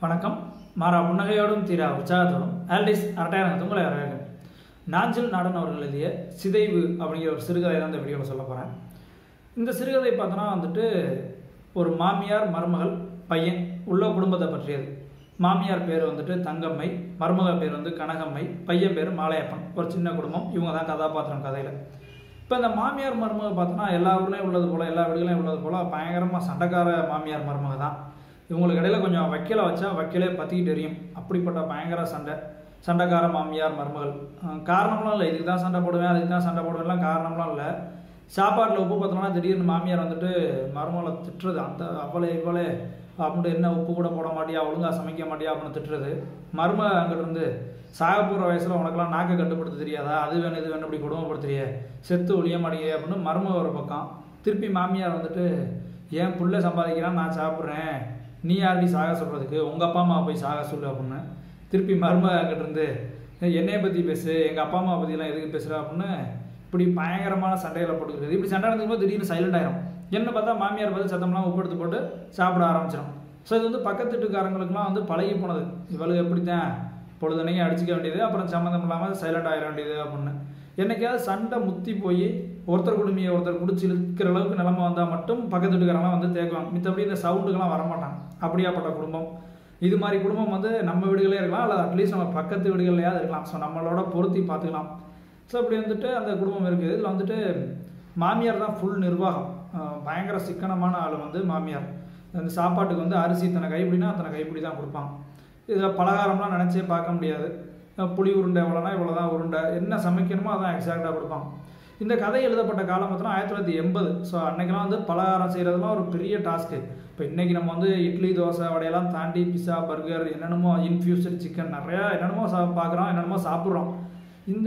வணக்கம். மாறா புன்னகையோடும் தீரா உற்சாகத்தோடும் ஆல்டிஸ் அரட்டையான உங்களை வரவேற்கிறேன். நாஞ்சில் நாடன் அவர்கள் எழுதிய சிதைவு அப்படிங்கிற ஒரு சிறுகதை தான் இந்த வீடியோவில் சொல்ல போகிறேன். இந்த சிறுகதை பார்த்தோன்னா ஒரு மாமியார் மருமகள் பையன் உள்ள குடும்பத்தை பற்றியது. மாமியார் பேர் தங்கம்மை, மருமகள் பேர் கனகம்மை, பையன் பேர் மாலையப்பன். ஒரு சின்ன குடும்பம். இவங்க தான் கதாபாத்திரம் கதையில். இப்போ இந்த மாமியார் மருமகள் பார்த்தோன்னா எல்லா ஊர்லேயும் உள்ளது போல், எல்லா வீடுகளையும் உள்ளது போல் பயங்கரமாக சண்டைக்கார மாமியார் மருமகள் தான். இவங்களுக்கு இடையில கொஞ்சம் வைக்கலை வச்சா வைக்கலே பற்றிக்கிட்டு எரியும். அப்படிப்பட்ட பயங்கர சண்டைக்கார மாமியார் மருமகள். காரணம்லாம் இல்லை, இதுக்கு தான் சண்டை போடுவேன் அதுக்கு தான் சண்டை போடுவேன்லாம் காரணம்லாம் இல்லை. சாப்பாட்டில் உப்பு பார்த்தோம்னா திடீர்னு மாமியார் மருமகளை திட்டுறது. அந்த இவளே அப்படின்ட்டு என்ன உப்பு கூட போட மாட்டியா, ஒழுங்காக சமைக்க மாட்டியா அப்படின்னு திட்டுறது. மருமக அங்கிட்டு இருந்து சாக போகிற வயசில் உனக்கெல்லாம் நாக்கை கட்டுப்படுத்த தெரியாதா, அது வேணும் இது வேணும் இப்படி கொடுமைப்படுத்துறியே, செத்து ஒழிய மாட்டேங்க அப்படின்னு மருமக ஒரு பக்கம். திருப்பி மாமியார் ஏன் புள்ள சம்பாதிக்கிறான் நான் சாப்பிட்றேன், நீ யார்டி சாக சொல்கிறதுக்கு, உங்கள் அப்பா அம்மா போய் சாக சொல்லு அப்படின்னு திருப்பி மருமக அங்கிட்ட இருந்து என்னையை பற்றி பேசு, எங்கள் அப்பா அம்மா பற்றிலாம் எதுக்கு பேசுகிற அப்படின்னு இப்படி பயங்கரமான சண்டையில் போட்டுக்கிறது. இப்படி சண்டை நடந்துக்கும்போது திடீர்னு சைலண்ட் ஆயிரும். என்ன பார்த்தா மாமியார் பார்த்து சத்தம்லாம் உப்பு எடுத்து போட்டு சாப்பிட ஆரம்பிச்சிடும். ஸோ இது பக்கத்து வீட்டுக்காரங்களுக்குலாம் பழகி போனது. இவளுக்கு எப்படித்தான் பொழுதுனையும் அடிச்சிக்க வேண்டியது, அப்புறம் சம்மந்தம் இல்லாமல் சைலண்ட் ஆகிட வேண்டியது அப்படின்னு. என்னைக்காவது சண்டை முத்தி போய் ஒருத்தர் குடுமையை ஒருத்தர் குடிச்சு இழுக்கிற அளவுக்கு நிலைமை வந்தால் மட்டும் பக்கத்து வீட்டுக்காரங்களாம் தேக்குவாங்க. மித்தபடி இந்த சவுண்டுக்கெல்லாம் வரமாட்டாங்க. அப்படியாப்பட்ட குடும்பம். இது மாதிரி குடும்பம் நம்ம வீடுகளே இருக்கலாம், அல்லது அட்லீஸ்ட் நம்ம பக்கத்து வீடுகள்லையாவது இருக்கலாம். ஸோ நம்மளோட பொருத்தி பார்த்துக்கலாம். ஸோ அப்படி அந்த குடும்பம் இருக்குது. இதில் மாமியார் தான் ஃபுல் நிர்வாகம். பயங்கர சிக்கனமான ஆள் மாமியார். அந்த சாப்பாட்டுக்கு அரிசி இத்தனை கைப்பிடினா அத்தனை கைப்பிடி தான் கொடுப்பாங்க. இதில் பலகாரம்லாம் நினச்சே பார்க்க முடியாது. புளி உருண்டை எவ்வளோனா இவ்வளோ தான் உருண்டை, என்ன சமைக்கணுமோ அதான் எக்ஸாக்டாக கொடுப்பாங்க. இந்த கதை எழுதப்பட்ட காலம் பார்த்தோன்னா 1980. ஸோ அன்றைக்கெல்லாம் பலகாரம் செய்கிறதுலாம் ஒரு பெரிய டாஸ்க்கு. இப்போ இன்றைக்கி நம்ம இட்லி தோசை வடையெல்லாம் தாண்டி பிஸா பர்கர் என்னென்னமோ இன்ஃப்யூஸ்டு சிக்கன் நிறையா என்னென்னமோ பார்க்குறோம், என்னென்னமோ சாப்பிட்றோம். இந்த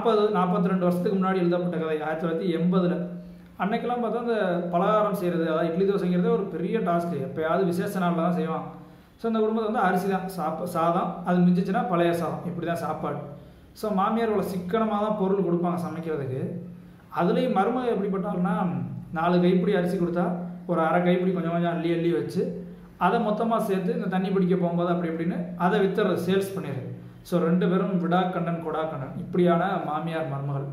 42 வருஷத்துக்கு முன்னாடி எழுதப்பட்ட கதை 1980. அன்றைக்கெல்லாம் பார்த்தா அந்த பலகாரம் செய்கிறது, அதாவது இட்லி தோசைங்கிறது ஒரு பெரிய டாஸ்க்கு. எப்போயாவது விசேஷ நாளில் தான் செய்வாங்க. ஸோ இந்த குடும்பத்தை அரிசி தான் சாதம், அது மிஞ்சிச்சுன்னா பழைய சாதம், இப்படி தான் சாப்பாடு. ஸோ மாமியாரோட சிக்கனமாக தான் பொருள் கொடுப்பாங்க சமைக்கிறதுக்கு. அதுலேயும் மருமக எப்படிப்பட்டாலும்னா 4 கைப்பிடி அரிசி கொடுத்தா ஒரு அரை கைப்பிடி கொஞ்சம் கொஞ்சம் அள்ளி அள்ளி வச்சு அதை மொத்தமாக சேர்த்து இந்த தண்ணி பிடிக்க போகும்போது அப்படி இப்படின்னு அதை வித்துறது, சேல்ஸ் பண்ணிடுறது. ஸோ 2 பேரும் விடாக்கண்ணன் கொடாக்கண்ணன், இப்படியான மாமியார் மருமகள்.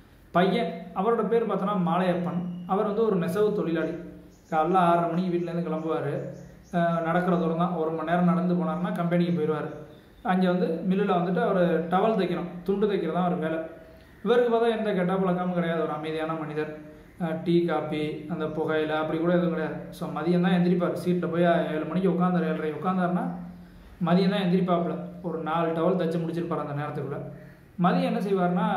பையன் அவரோட பேர் பார்த்தோன்னா மாலையப்பன். அவர் ஒரு நெசவு தொழிலாளி. காலைல 6:30 மணிக்கு வீட்டிலேருந்து கிளம்புவார். நடக்கிற தூரம் தான், 1 மணி நேரம் நடந்து போனார்னா கம்பெனிக்கு போயிடுவார். அங்கே மில்லில் அவர் டவல் தைக்கணும், துண்டு தைக்கிறது தான் அவர் வேலை. இவருக்கு பார்த்தா எந்த கெட்ட பழக்கமும் கிடையாது. ஒரு அமைதியான மனிதர். டீ காப்பி அந்த புகையில அப்படி கூட எதுவும் கிடையாது. ஸோ மதியம் தான் எந்திரிப்பார். சீட்டில் போய் 7 மணிக்கு உட்காந்தார், 7:30 உட்காந்தாருன்னா மதியம் தான் எந்திரிப்பாப்பில். ஒரு 4 டவல் தைச்சு முடிச்சிருப்பார் அந்த நேரத்துக்குள்ளே. மதியம் என்ன செய்வார்னா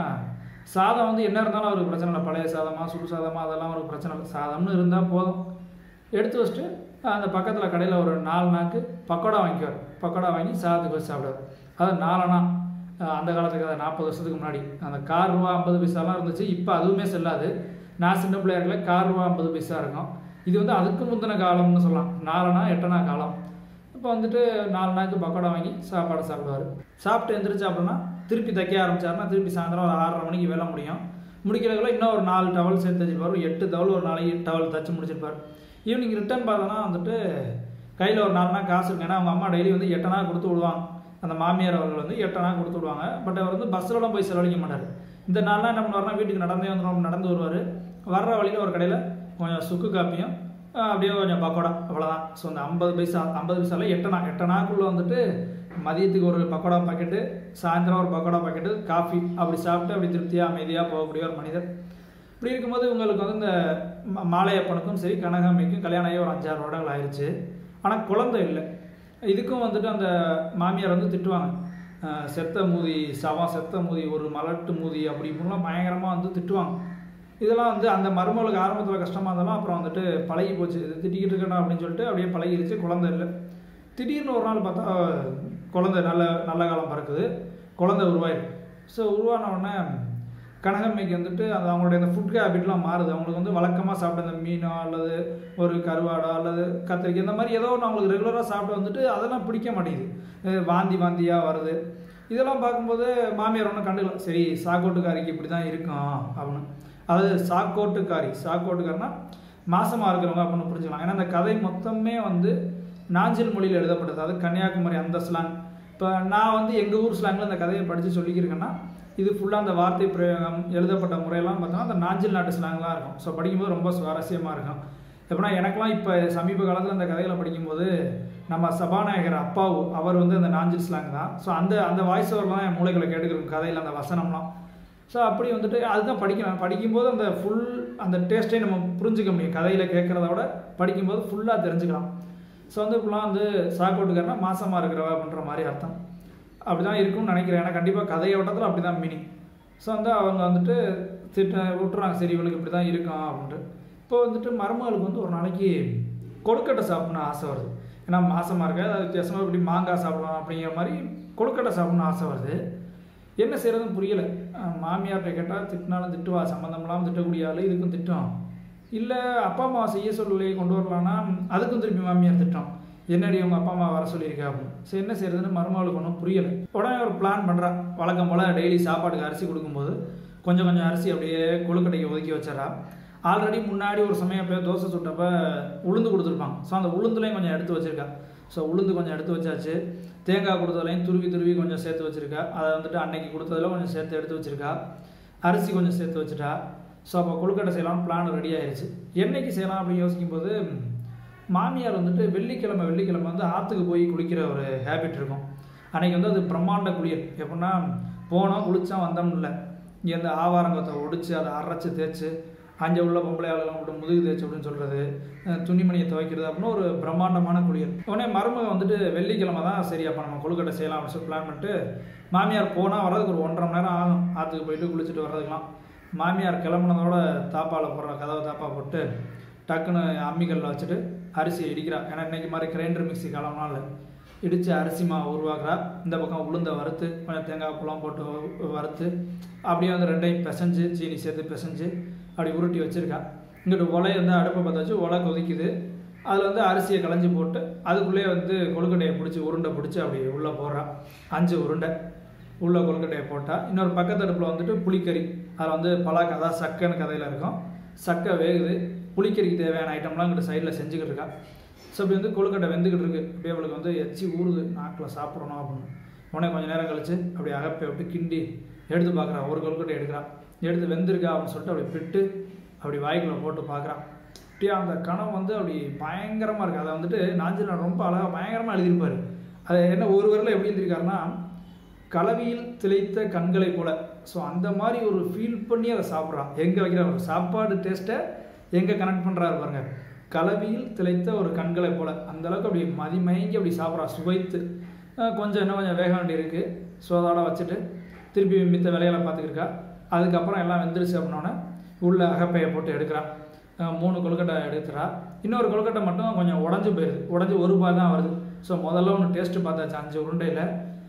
சாதம் என்ன இருந்தாலும் அவருக்கு பிரச்சனை இல்லை. பழைய சாதமாக சுடு சாதமாக அதெல்லாம் அவருக்கு பிரச்சனை இல்லை. சாதம்னு இருந்தால் போதும். எடுத்து வச்சுட்டு அந்த பக்கத்தில் கடையில் ஒரு 4 நாக்கு பக்கோடா வாங்கிக்குவார். பக்கோடா வாங்கி சாதத்துக்கு வச்சு சாப்பிடுவார். அது 4 அணா. அந்த காலத்துக்கு அதை 40 வருஷத்துக்கு முன்னாடி அந்த கார் ரூபா 50 பைசாலாம் இருந்துச்சு. இப்போ அதுவுமே செல்லாது. நான் சின்ன பிள்ளையார்கள கார் ரூபா 50 பைசா இருக்கும். இது அதுக்கு முந்தின காலம்னு சொல்லலாம். 4 அணா 8 அணா காலம். இப்போ 4 நாக்கு பக்கோடா வாங்கி சாப்பாடு சாப்பிடுவார். சாப்பிட்டு எந்திரிச்சு அப்படின்னா திருப்பி தைக்க ஆரம்பிச்சாருன்னா திருப்பி சாயந்தரம் ஒரு 6:30 மணிக்கு வேலை முடியும். முடிக்கிறதுக்குள்ள இன்னும் ஒரு 4 டவல் சேர்த்து வச்சுருப்பார். ஒரு 8 டவல் ஒரு நாளைக்கு டவல் தைச்சு முடிச்சிருப்பார். ஈவினிங் ரிட்டர்ன் பார்த்தோன்னா கையில் ஒரு 4 நாள் காசு இருக்கு. ஏன்னா அவங்க அம்மா டெய்லி 8 நாள் கொடுத்து விடுவாங்க. அந்த மாமியார் அவர்கள் 8 நாள் கொடுத்து விடுவாங்க. பட் அவர் பஸ்ஸிலலாம் போய் செலவழிக்க மாட்டார். இந்த 4 நாள் என்ன பண்ணுவார்னா வீட்டுக்கு நடந்து வருவார். வர்ற வழியில் ஒரு கடையில் கொஞ்சம் சுக்கு காப்பியும் அப்படியே கொஞ்சம் பக்கோடா, அவ்வளோதான். ஸோ அந்த 50 பைசாவில் 8 நாளுக்குள்ளே மதியத்துக்கு ஒரு பக்கோடா பாக்கெட்டு, சாயந்தரம் ஒரு பக்கோடா பாக்கெட்டு, காஃபி அப்படி சாப்பிட்டு அப்படி திருப்தியாக அமைதியாக போகக்கூடிய ஒரு மனிதர். இப்படி இருக்கும்போது உங்களுக்கு இந்த மாலையப்பனுக்கும் சரி கனகம்மைக்கும் கல்யாணம் ஆகி ஒரு 5-6 வருடங்கள் ஆயிடுச்சு. ஆனால் குழந்தை இல்லை. இதுக்கும் அந்த மாமியார் திட்டுவாங்க. செத்த மூதி சவம், செத்த மூதி, ஒரு மலட்டு மூதி அப்படி இப்படிலாம் பயங்கரமாக திட்டுவாங்க. இதெல்லாம் அந்த மருமகளுக்கு ஆரம்பத்தில் கஷ்டமாக இருந்தாலும் அப்புறம் பழகி போச்சு. இது திட்டிக்கிட்டு இருக்கணும் அப்படின்னு சொல்லிட்டு அப்படியே பழகிடுச்சு. குழந்தை இல்லை. திடீர்னு ஒரு நாள் பார்த்தா குழந்தை நல்ல காலம் பறக்குது. குழந்தை உருவாயிருக்கு. ஸோ உருவான உடனே கனகம்மைக்கு அது அவங்களுடைய அந்த ஃபுட் ஹேபிட்லாம் மாறுது. அவங்களுக்கு வழக்கமாக சாப்பிட்ட அந்த மீனோ அல்லது ஒரு கருவாடோ அல்லது கத்திரிக்காய் இந்த மாதிரி ஏதோ ஒன்று அவங்களுக்கு ரெகுலராக சாப்பிட்டு அதெல்லாம் பிடிக்க மாட்டேங்குது. வாந்தியாக வருது. இதெல்லாம் பார்க்கும்போது மாமியார் ஒன்றும் கண்டுக்கலாம். சரி சாக்கோட்டுக்காரிக்கு இப்படி தான் இருக்கும் அப்படின்னு. அதாவது சாக்கோட்டுக்காரினா மாசமாக இருக்கிறவங்க அப்படின்னு புரிஞ்சுக்கலாம். ஏன்னா அந்த கதை மொத்தமே நாஞ்சில் மொழியில் எழுதப்பட்டது. அது கன்னியாகுமரி அந்த ஸ்லாங். இப்போ நான் வந்து எங்கள் ஊர் ஸ்லாங்கில் அந்த கதையை படித்து சொல்லிக்கிறேன்னா இது ஃபுல்லாக அந்த வார்த்தை பிரயோகம் எழுதப்பட்ட முறையெல்லாம் பார்த்தோன்னா அந்த நாஞ்சில் நாட்டு ஸ்லாங்லாம் இருக்கும். ஸோ படிக்கும்போது ரொம்ப சுவாரஸ்யமாக இருக்கும். எப்படின்னா எனக்கெல்லாம் இப்போ சமீப காலத்தில் அந்த கதைகளை படிக்கும்போது நம்ம சபாநாயகர் அப்பாவு அவர் வந்து அந்த நாஞ்சில் ஸ்லாங் தான். ஸோ அந்த வாய்ஸ் ஓவர்லாம் என் மூளைகளை கேட்டுக்கிறோம் கதையில் அந்த வசனம்லாம். ஸோ அப்படி வந்துட்டு அதுதான் படிக்கணும். படிக்கும்போது அந்த ஃபுல் அந்த டேஸ்ட்டே நம்ம புரிஞ்சுக்க முடியும். கதையில் கேட்குறத விட படிக்கும்போது ஃபுல்லாக தெரிஞ்சுக்கலாம். ஸோ வந்து இப்படிலாம் வந்து சாக்கோட்டுக்காரனா மாசமாக இருக்கிறவா அப்படின்ற மாதிரி அர்த்தம். அப்படி தான் இருக்கும்னு நினைக்கிறேன். ஏன்னா கண்டிப்பாக கதையை ஓட்டத்தில் அப்படி தான் மீனிங். ஸோ வந்து அவங்க வந்துட்டு விட்டுறாங்க, சரி இவளுக்கு இப்படி தான் இருக்கும் அப்படின்ட்டு. இப்போ வந்துட்டு மருமகளுக்கு வந்து ஒரு நாளைக்கு கொழுக்கட்டை சாப்பிட்ணுன்னு ஆசை வருது. ஏன்னா மாசமாக இருக்க அது வித்தியாசமாக இப்படி மாங்காய் சாப்பிடலாம் அப்படிங்கிற மாதிரி கொழுக்கட்டை சாப்பிட்ணுன்னு ஆசை வருது. என்ன செய்கிறதுன்னு புரியலை. மாமியார்கிட்ட கேட்டால் திட்டினாலும் திட்டுவா, சம்மந்தமெல்லாம் திட்டக்கூடிய ஆள், இதுக்கும் திட்டம் இல்லை. அப்பா அம்மா செய்ய சொல்லலையே கொண்டு வரலான்னா அதுக்கும் திருப்பி மாமியார் திட்டம், என்னடி உங்கள் அப்பா அம்மா வர சொல்லியிருக்கா அப்படின்னு. சரி என்ன செய்கிறதுன்னு மருமகளுக்கு ஒன்றும் புரியலை. உடனே ஒரு பிளான் பண்ணுறா. வழக்கம் போல் டெய்லி சாப்பாட்டுக்கு அரிசி கொடுக்கும்போது கொஞ்சம் கொஞ்சம் அரிசி அப்படியே கொழுக்கட்டைக்கு ஒதுக்கி வச்சிடறா. ஆல்ரெடி முன்னாடி ஒரு சமயம் அப்படியே தோசை சுட்டப்போ உளுந்து கொடுத்துருப்பாங்க. ஸோ அந்த உளுந்துலையும் கொஞ்சம் எடுத்து வச்சுருக்கா. ஸோ உளுந்து கொஞ்சம் எடுத்து வச்சாச்சு. தேங்காய் கொடுத்ததுலையும் துருவி கொஞ்சம் சேர்த்து வச்சுருக்கா. அதை வந்துட்டு அன்னைக்கு கொடுத்ததில் கொஞ்சம் சேர்த்து எடுத்து வச்சுருக்கா. அரிசி கொஞ்சம் சேர்த்து வச்சுட்டா. ஸோ அப்போ கொழுக்கட்டை செய்யலாம்னு பிளான் ரெடி ஆயிடுச்சு. என்னைக்கு செய்யலாம் அப்படின்னு யோசிக்கும்போது மாமியார் வந்துட்டு வெள்ளிக்கிழமை வந்து ஆற்றுக்கு போய் குளிக்கிற ஒரு ஹேபிட் இருக்கும். அன்றைக்கி வந்து அது பிரம்மாண்ட குளியல். எப்படின்னா போனோம் குளித்தா வந்தோம்னு இல்லை, இங்கேருந்து ஆவாரங்கத்தை ஒடிச்சு அதை அரைச்சி தேய்ச்சி அங்கே உள்ள பொம்பளை ஆளுலாம் விட்டு முதுகு தேய்ச்சி அப்படின்னு சொல்கிறது, துணிமணியை துவைக்கிறது அப்படின்னு ஒரு பிரம்மாண்டமான குளியல். உடனே மருமக வந்துட்டு வெள்ளிக்கிழமை தான் சரி அப்போ நம்ம கொழுக்கட்டை செய்யலாம் அப்படின்னு சொல்லி பிளான் பண்ணிட்டு மாமியார் போனால் வர்றதுக்கு ஒரு 1.5 மணி நேரம் ஆகும். ஆற்றுக்கு போயிட்டு குளிச்சுட்டு வர்றதுக்கெலாம். மாமியார் கிளம்புனதோட தாப்பாவில் போடுற கதவை தாப்பா போட்டு டக்குன்னு அம்மிக்கல்லில் வச்சுட்டு அரிசியை இடிக்கிறா. ஏன்னா இன்றைக்கி மாதிரி கிரைண்டர் மிக்ஸி காலம்லாம் இல்லை. இடித்து அரிசி மாவு உருவாக்குறா. இந்த பக்கம் உளுந்தை வறுத்து கொஞ்சம் தேங்காய் பூலாம் போட்டு வறுத்து அப்படியே வந்து ரெண்டையும் பிசைஞ்சு சீனி சேர்த்து பிசைஞ்சு அப்படி உருட்டி வச்சுருக்கா. இங்கிட்டு உலையை வந்து அடுப்பை பற்ற வச்சு உலை கொதிக்குது. அதில் வந்து அரிசியை களைஞ்சி போட்டு அதுக்குள்ளேயே வந்து கொழுக்கட்டையை பிடிச்சி உருண்டை பிடிச்சி அப்படி உள்ளே போடுறா. 5 உருண்டை உள்ள கொழுக்கட்டையை போட்டால் இன்னொரு பக்கத்து அடுப்பில் வந்துட்டு புளிக்கறி, அதில் வந்து பலாக்கா, அதாவது சக்கைன்னு கதையில் இருக்கும், சக்கை வேகுது. புளிக்கறிக்கு தேவையான ஐட்டம்லாம் இங்கிட்ட சைடில் செஞ்சுக்கிட்டு இருக்கா. ஸோ அப்படி வந்து கொழுக்கட்டை வெந்துக்கிட்டு இருக்குது. அப்படியே அவளுக்கு வந்து எச்சி ஊறுது, நாக்கில் சாப்பிடணும் அப்படின்னு. உடனே கொஞ்சம் நேரம் கழிச்சு அப்படி அகப்பை விட்டு கிண்டி எடுத்து பார்க்குறா. ஒரு கொழுக்கட்டை எடுக்கிறா. எடுத்து வெந்திருக்கா அப்படின்னு சொல்லிட்டு அப்படி பிட்டு அப்படி வாய்க்குள்ளே போட்டு பார்க்குறான். அப்படியே அந்த கணம் வந்து அப்படி பயங்கரமாக இருக்குது. அதை வந்துட்டு நாஞ்சில் ரொம்ப அழகாக பயங்கரமாக எழுதியிருப்பார். அதை என்ன ஒரு வரல எப்படி எழுதியிருக்காருன்னா கலவியில் திளைத்த கண்களை போல. ஸோ அந்த மாதிரி ஒரு ஃபீல் பண்ணி அதை சாப்பிட்றான். எங்கே வைக்கிறார் ஒரு சாப்பாடு டேஸ்ட்டை எங்கே கனெக்ட் பண்ணுறாரு பாருங்க. கலவியில் திளைத்த ஒரு கண்களை போல அந்தளவுக்கு அப்படி மதிமயங்கி அப்படி சாப்பிட்றா. சுவைத்து கொஞ்சம் இன்னும் கொஞ்சம் வேக வேண்டி இருக்குது. ஸோ அதோட வச்சுட்டு திருப்பி மித்த வேலைகளை பார்த்துக்கிருக்கா. அதுக்கப்புறம் எல்லாம் வெந்துருச்சு அப்படின்னோடனே உள்ள அகப்பையை போட்டு எடுக்கிறா. 3 கொழுக்கட்டை எடுத்துறா. இன்னொரு கொழுக்கட்டை மட்டும் கொஞ்சம் உடஞ்சி போயிடுது. உடஞ்சி ஒரு ரூபாய் தான் வருது. ஸோ முதல்ல ஒன்று டேஸ்ட்டு பார்த்தாச்சு. 5 உருண்டையில்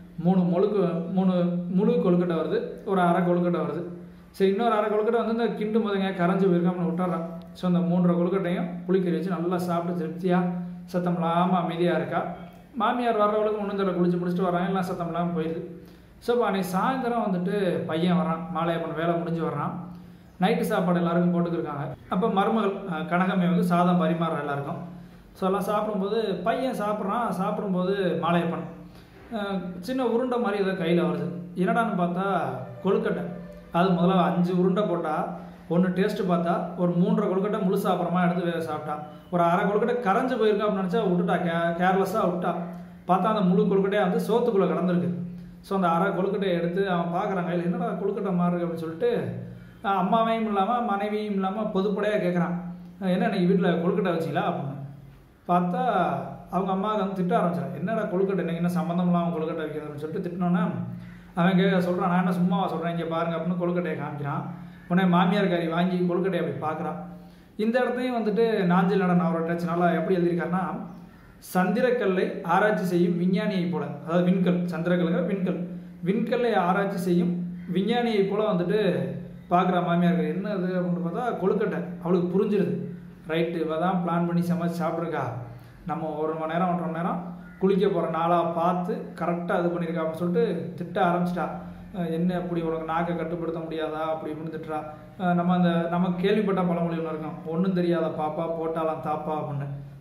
3 முழு கொழுக்கட்டை வருது, ஒரு அரை கொழுக்கட்டை வருது. சரி இன்னொரு அரை கொழுக்கட்டை வந்து இந்த கிண்டு முதங்க கரைஞ்சி போயிருக்காமல் விட்டுறான். ஸோ அந்த 3 கொழுக்கட்டையும் புளிக்கறி வச்சு நல்லா சாப்பிட்டு திருப்தியாக சத்தம் இல்லாமல் அமைதியாக இருக்கா. மாமியார் வர்றவளுக்கு ஒன்றும் தெரியல, குளிச்சுட்டு வராங்க, எல்லாம் சத்தம் இல்லாமல் போயிடுது. ஸோ இப்போ அன்றைக்கி சாயந்தரம் வந்துட்டு பையன் வரான். மாலையப்பன் வேலை முடிஞ்சு வர்றான். நைட்டு சாப்பாடு எல்லாருக்கும் போட்டுக்கிருக்காங்க. அப்போ மருமகள் கனகம்மை வந்து சாதம் பரிமாறுற எல்லாருக்கும். ஸோ எல்லாம் சாப்பிடும்போது பையன் சாப்பிடும்போது மாலையப்பன் சின்ன உருண்டை மாதிரி ஏதோ கையில் வருது. என்னடான்னு பார்த்தா கொழுக்கட்டை. அது முதல்ல 5 உருண்டை போட்டால் ஒன்று டேஸ்ட்டு பார்த்தா ஒரு 3.5 கொழுக்கட்டை முழுசு அப்புறமா எடுத்து சாப்பிட்டா. ஒரு அரை கொழுக்கட்டை கரைஞ்சி போயிருக்கா அப்படின்னு நினச்சா விட்டுட்டா. கேர்லெஸ்ஸாக விட்டா. பார்த்தா அந்த முழு கொழுக்கட்டையாக வந்து சோத்துக்குள்ளே கடந்திருக்கு. ஸோ அந்த அரை கொழுக்கட்டையை எடுத்து அவன் பார்க்குறான் கையில், என்னடா கொழுக்கட்டை மாறுது அப்படின்னு சொல்லிட்டு அம்மாவையும் இல்லாமல் மனைவியும் இல்லாமல் பொதுப்படையாக கேட்குறான், என்ன இன்னைக்கு வீட்டில் கொழுக்கட்டை வச்சிங்களா அப்படின்னு. பார்த்தா அவங்க அம்மாவுக்கு வந்து திட்ட ஆரம்பிச்சான். என்னடா கொழுக்கட்டை இன்னைக்கு என்ன சம்மந்தம் இல்லாமல் கொழுக்கட்டை வைக்கிறதுன்னு சொல்லிட்டு திட்டினோன்னா அவன் சொல்கிறான், நான் என்ன சும்மாவா சொல்கிறேன், இங்கே பாருங்க அப்படின்னு கொழுக்கட்டையை காமிக்கிறான். உடனே மாமியார்காரி வாங்கி கொழுக்கட்டையை அப்படி பார்க்குறான். இந்த இடத்தையும் வந்துட்டு நாஞ்சில் நாடன் அவரோட டச் நல்லா எப்படி எழுதியிருக்காருன்னா, சந்திரக்கல்லை ஆராய்ச்சி செய்யும் விஞ்ஞானியை போல, அதாவது விண்கல், சந்திரக்கல்லுங்கிற விண்கல்லை ஆராய்ச்சி செய்யும் விஞ்ஞானியை போல வந்துட்டு பார்க்குறா மாமியார்கள். என்ன அது அப்படின்னு பார்த்தா கொழுக்கட்டை. அவளுக்கு புரிஞ்சிடுது, ரைட்டு இவ தான் பிளான் பண்ணி சமைச்சு சாப்பிட்ருக்கா, நம்ம 1 மணி நேரம் 1.5 மணி நேரம் குளிக்க போகிற நாளாக பார்த்து கரெக்டாக இது பண்ணியிருக்கா அப்படின்னு சொல்லிட்டு திட்ட ஆரம்பிச்சிட்டா. என்ன அப்படி உனக்கு நாக்கை கட்டுப்படுத்த முடியாதா அப்படி இப்படின்னு திட்டுறா. நம்ம கேள்விப்பட்ட பழமொழி ஒன்று இருக்கும், ஒன்றும் தெரியாத பாப்பா போட்டாலாம் தாப்பா அப்படின்னு.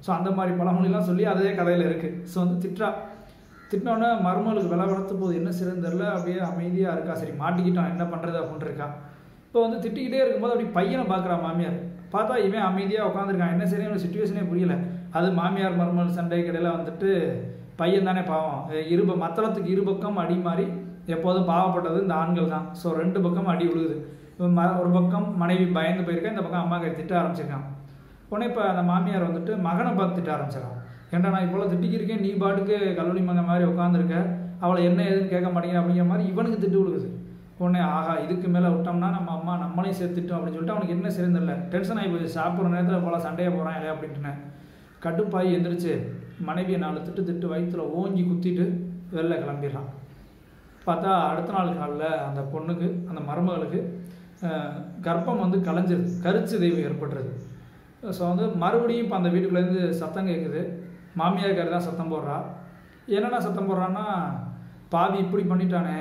ஸோ அந்த மாதிரி பழமொழிலாம் சொல்லி அதே கதையில் இருக்குது. ஸோ வந்து திட்டினோன்னே மருமகளுக்கு விலை வளர்த்து போது என்ன செய்யறதுன்னு தெரில, அப்படியே அமைதியாக இருக்கா. சரி மாட்டிக்கிட்டான் என்ன பண்ணுறது அப்படின்ட்டு இருக்கா. இப்போ வந்து திட்டிக்கிட்டே இருக்கும்போது அப்படி பையனை பார்க்குறா மாமியார். பார்த்தா இவன் அமைதியாக உட்காந்துருக்கான். என்ன செய்யணும் சுச்சுவேஷனே புரியல. அது மாமியார் மருமகள் சண்டை கடையில் வந்துட்டு பையன் தானே பாவம், மத்தளத்துக்கு இரு பக்கம் அடி மாறி எப்போதும் பாவப்பட்டது இந்த ஆண்கள் தான். ஸோ 2 பக்கம் அடி விழுகுது. ஒரு பக்கம் மனைவி பயந்து போயிருக்கேன், இந்த பக்கம் அம்மா கை திட்ட ஆரம்பிச்சிருக்கான். உடனே இப்போ அந்த மாமியார் வந்துட்டு மகனை பார்த்து திட்ட ஆரம்பிச்சிடறான். ஏன்டா நான் இப்போ திட்டிக்கிருக்கேன், நீ பாட்டுக்கு கல்லூரி மங்க மாதிரி உட்காந்துருக்க, அவளை என்ன ஏதுன்னு கேட்க மாட்டேங்கிற அப்படிங்கிற மாதிரி இவனுக்கு திட்டு விழுகுது. உடனே ஆகா இதுக்கு மேலே விட்டோம்னா நம்ம அம்மா நம்மளையும் சேர்த்துட்டோம் அப்படின்னு சொல்லிட்டு அவனுக்கு என்ன சரிந்தில்லை, டென்ஷன் ஆகி போய் சாப்பிட்ற நேரத்தில் போல சண்டையை போகிறான் இல்லையா அப்படின்ட்டுனேன். கட்டுப்பாய் எந்திரிச்சு மனைவியை 4 திட்டு வயிற்றுல ஓங்கி குத்திட்டு வெளில கிளம்பிடுறான். பார்த்தா அடுத்த நாள் காலில் அந்த பொண்ணுக்கு அந்த மருமகளுக்கு கர்ப்பம் வந்து கலைஞ்சிருது, கருச்சிதைவு ஏற்பட்டுருது. ஸோ வந்து மறுபடியும் இப்போ அந்த வீட்டுக்குள்ளேருந்து சத்தம் கேட்குது. மாமியார்காரி தான் சத்தம் போடுறா. என்னென்ன சத்தம் போடுறான்னா, பாவி இப்படி பண்ணிட்டானே,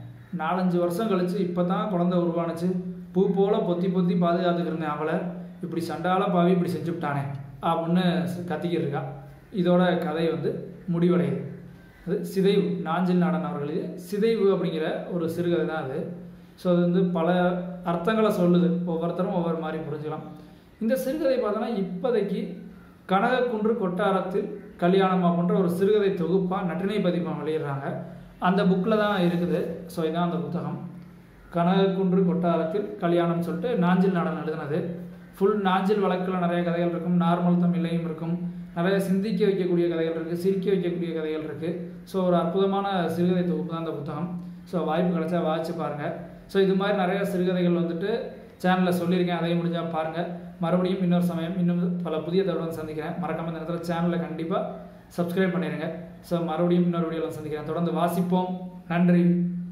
4-5 வருஷம் கழித்து இப்போ தான் குழந்தை உருவானுச்சு, பூ போல் பொத்தி பொத்தி பாதுகாத்துக்கிருந்தேன் அவளை, இப்படி சண்டால பாவி இப்படி செஞ்சுவிட்டானே அப்படின்னு கத்திக்கிட்டு இருக்கா. இதோட கதை வந்து முடிவடையுது. அது சிதைவு, நாஞ்சில் நாடன் அவர்களது சிதைவு அப்படிங்கிற ஒரு சிறுகதை தான் அது. ஸோ அது வந்து பல அர்த்தங்களை சொல்லுது, ஒவ்வொருத்தரும் ஒவ்வொரு மாதிரி புரிஞ்சுக்கலாம். இந்த சிறுகதை பார்த்தோன்னா இப்போதைக்கு கனகக்குன்று கொட்டாரத்தில் கல்யாணம் அப்படின்ற ஒரு சிறுகதை தொகுப்பாக நற்றினை பதிப்பாக வெளியிடுறாங்க. அந்த புக்கில் தான் இருக்குது. ஸோ இதுதான் அந்த புத்தகம், கனகக்குன்று கொட்டாரத்தில் கல்யாணம் சொல்லிட்டு நாஞ்சில் நாடன் எழுதினது. ஃபுல் நாஞ்சில் வழக்கில் நிறைய கதைகள் இருக்கும், நார்மல் தமிழ்லையும் இருக்கும், நிறைய சிந்திக்க வைக்கக்கூடிய கதைகள் இருக்குது, சிரிக்க வைக்கக்கூடிய கதைகள் இருக்குது. ஸோ ஒரு அற்புதமான சிறுகதை தொகுப்பு தான் அந்த புத்தகம். ஸோ வாய்ப்பு கிடைச்சா வாசிச்சு பாருங்கள். ஸோ இது மாதிரி நிறைய சிறுகதைகள் வந்துட்டு சேனலில் சொல்லியிருக்கேன், அதையும் முடிஞ்சால் பாருங்கள். மறுபடியும் இன்னொரு சமயம் இன்னும் பல புதிய தகவலுடன் சந்திக்கிறேன். மறக்காமல் இந்த நேரத்தில் சேனலை கண்டிப்பாக சப்ஸ்கிரைப் பண்ணிடுங்க. ஸோ மறுபடியும் இன்னொரு வீடியோவில் சந்திக்கிறேன். தொடர்ந்து வாசிப்போம். நன்றி.